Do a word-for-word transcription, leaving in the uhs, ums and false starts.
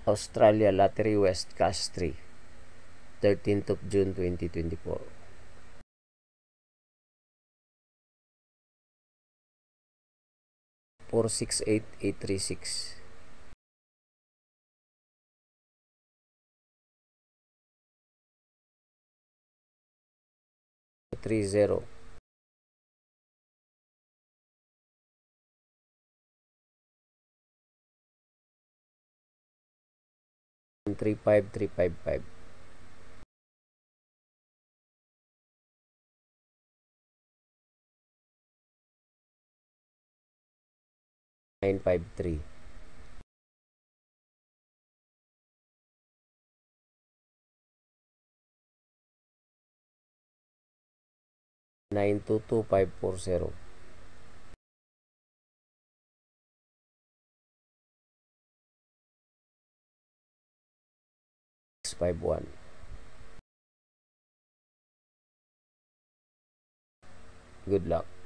Australia Lottery West Cash three, thirteenth of June twenty twenty-four. four six eight eight three six. three zero. three five three five five. nine five three. nine two two five four zero. six five one. Good luck.